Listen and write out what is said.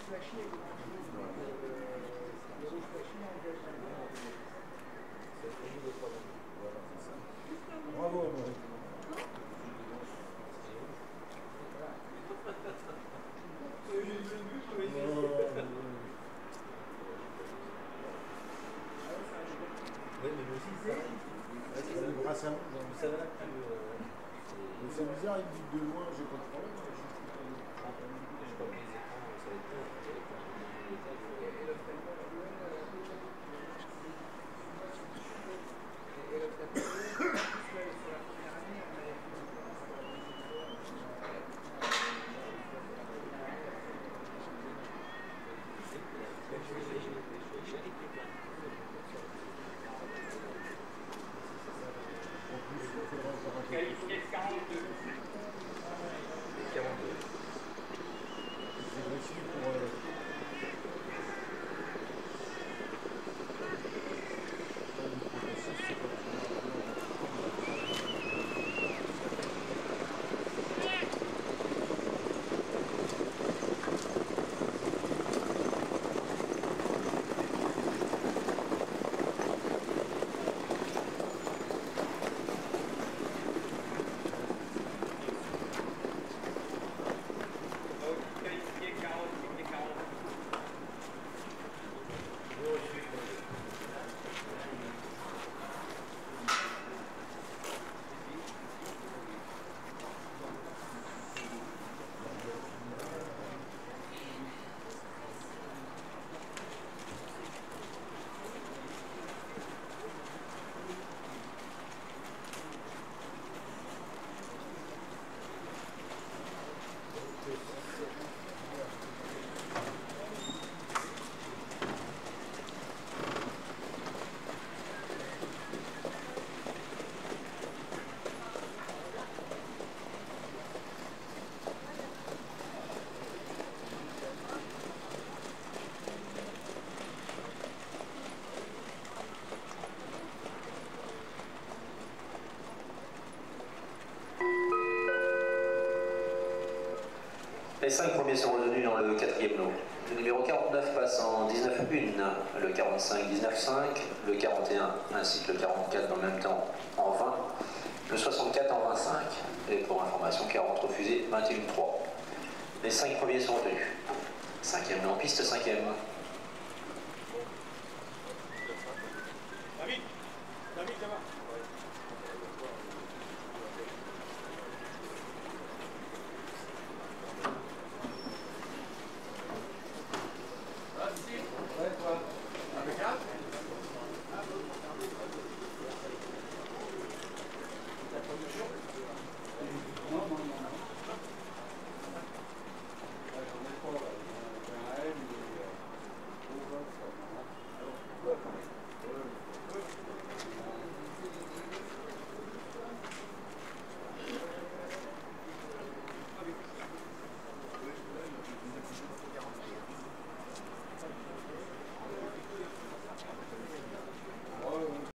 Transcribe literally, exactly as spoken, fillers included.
Bravo, Marie. Oui, mais aussi, c'est le brassard. C'est bizarre, il dit de loin, j'ai pas de problème. Je crois que les écrans, ça va être quarante-deux. C'est reçu pour... Euh... Les cinq premiers sont retenus dans le quatrième lot. Le numéro quarante-neuf passe en dix-neuf un, le quarante-cinq dix-neuf cinq, le quarante et un ainsi que le quarante-quatre dans le même temps en vingt, le soixante-quatre en vingt-cinq. Et pour information, quarante refusés, vingt et un trois. Les cinq premiers sont retenus. Cinquième lot en piste, cinquième. David, David, ça va.